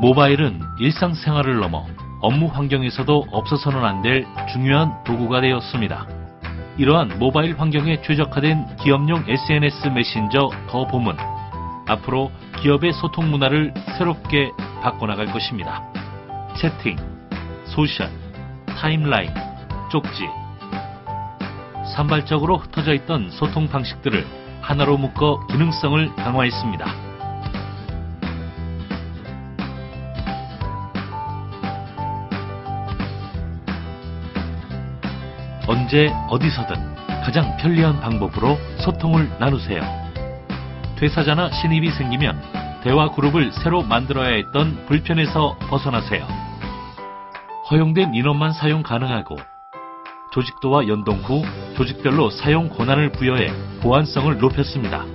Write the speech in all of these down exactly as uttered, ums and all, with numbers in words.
모바일은 일상생활을 넘어 업무 환경에서도 없어서는 안 될 중요한 도구가 되었습니다. 이러한 모바일 환경에 최적화된 기업용 에스엔에스 메신저 더봄은 앞으로 기업의 소통 문화를 새롭게 바꿔나갈 것입니다. 채팅, 소셜, 타임라인, 쪽지. 산발적으로 흩어져 있던 소통 방식들을 하나로 묶어 기능성을 강화했습니다. 언제 어디서든 가장 편리한 방법으로 소통을 나누세요. 퇴사자나 신입이 생기면 대화 그룹을 새로 만들어야 했던 불편에서 벗어나세요. 허용된 인원만 사용 가능하고 조직도와 연동 후 조직별로 사용 권한을 부여해 보안성을 높였습니다.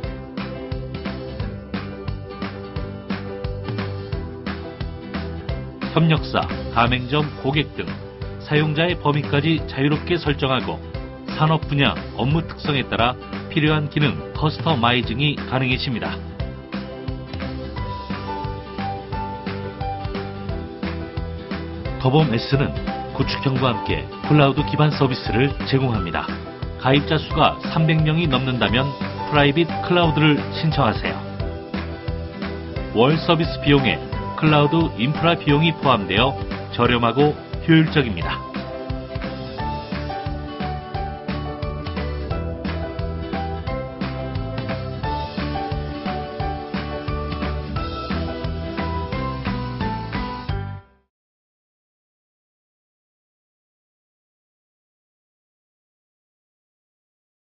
협력사, 가맹점, 고객 등 사용자의 범위까지 자유롭게 설정하고 산업 분야, 업무 특성에 따라 필요한 기능 커스터마이징이 가능해집니다. 더봄 S는 구축형과 함께 클라우드 기반 서비스를 제공합니다. 가입자 수가 삼백 명이 넘는다면 프라이빗 클라우드를 신청하세요. 월 서비스 비용에 클라우드 인프라 비용이 포함되어 저렴하고 효율적입니다.